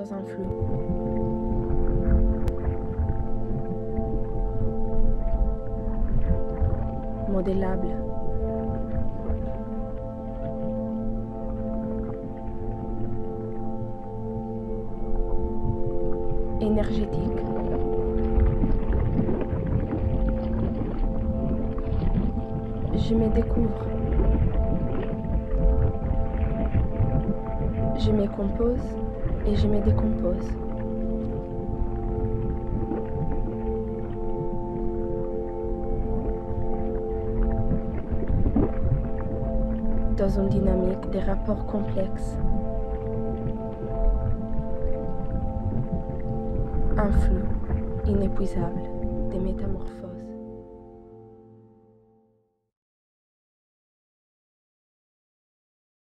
dans un flou. Modélable. Énergétique. Je me découvre. Je me compose et je me décompose. Dans une dynamique de rapports complexes. Un flou inépuisable de métamorphoses.